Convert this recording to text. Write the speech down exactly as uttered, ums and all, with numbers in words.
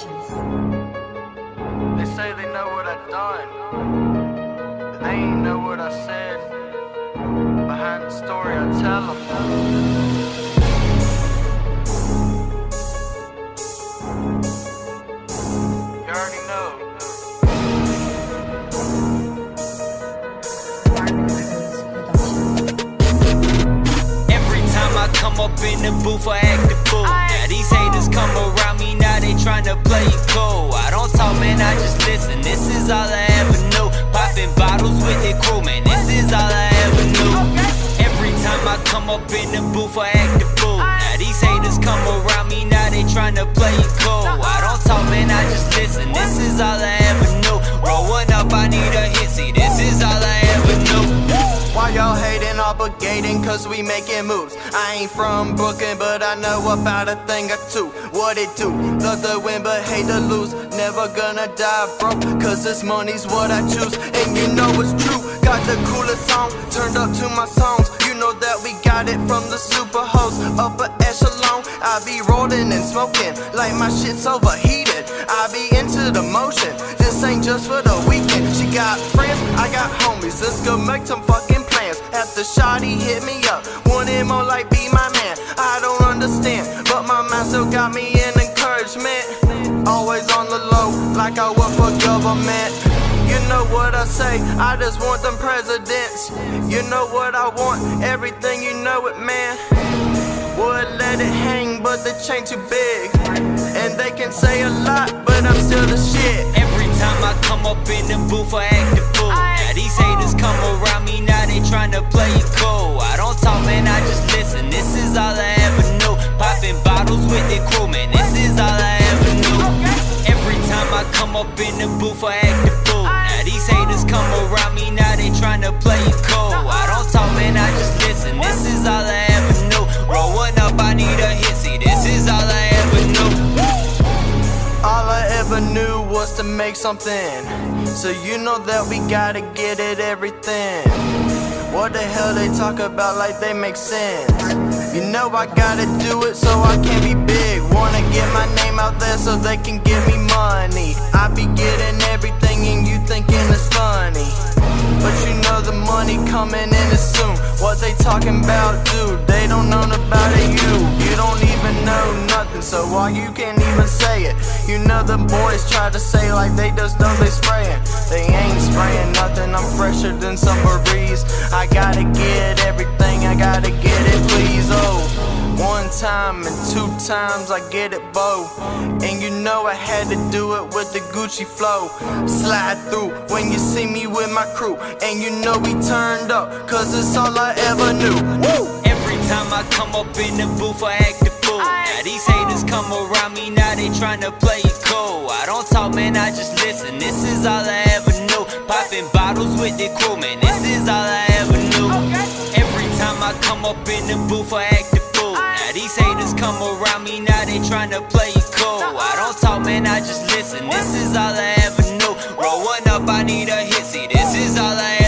Productions. They say they know what I done, but they ain't know what I said. Behind the story I tell them. You already know. Every time I come up in the booth, I act the fool. Now these haters come around me, now they tryna play it cool. I don't talk, man, I just listen. This is all I ever knew. Popping bottles with the crew, man, this is all I ever knew. Every time I come up in the booth, I act the fool. Now these haters come around me, now they tryna play it cool. I don't talk, man, I just listen. This is all I ever knew. Rolling up, I need a hit. See, this is all I ever knew. Why y'all hating, obligating, cause we making moves. I ain't from Brooklyn, but I know about a thing or two. What it do? Love to win, but hate to lose. Never gonna die broke, cause this money's what I choose. And you know it's true, got the coolest song turned up to my songs. You know that we got it from the super host, upper echelon. I be rolling and smoking like my shit's overheated. I be into the motion, this ain't just for the weekend. She got friends, I got homies, let's go make some fucking plans. After shawty hit me up, wanted more like be my man. I don't understand, but my mind still got me in encouragement. Always on the low, like I work for government. You know what I say, I just want them presidents. You know what I want, everything, you know it, man. Would let it hang, but the chain too big. And they can say a lot, but I'm still the shit. Every time I come up in the booth, I act the fool. Now these haters come around me, now they tryna play it cool. I don't talk, man, I just listen. This is all I ever knew. Popping bottles with the crew, man, this is all I ever knew. Every time I come up in the booth, I act the fool. Now these haters come around me, now they tryna play it cool. I don't talk, man, I just listen. This is all I ever knew. Rolling up, I need a hit. See, this is all I ever knew. All I ever knew was to make something. So you know that we gotta get it, everything. What the hell they talk about like they make sense? You know I gotta do it so I can be big. Wanna get my name out there so they can give me money. I be getting everything and you thinking it's funny, but you know the money coming in is soon. What they talking about, dude? They don't know about it, you You don't even know nothing, so why you can't even say it? You know the boys try to say like they just know they spraying. They ain't spraying nothing, I'm fresher than some breeze. I gotta get everything, I gotta get it, please, oh. One time and two times I get it, bo. And you know I had to do it with the Gucci flow. Slide through when you see me with my crew. And you know we turned up, cause it's all I ever knew. Woo! Every time I come up in the booth, I act the fool. Now these haters come around me, now they tryna play it cool. I don't talk, man, I just listen. This is all I ever knew. Popping bottles with the crew, man, this is all I ever knew. Every time I come up in the booth, I act the fool. Now these haters come around me, now they tryna play it cool. I don't talk, man, I just listen. This is all I ever knew. Rolling up, I need a hit. See, this is all I ever knew.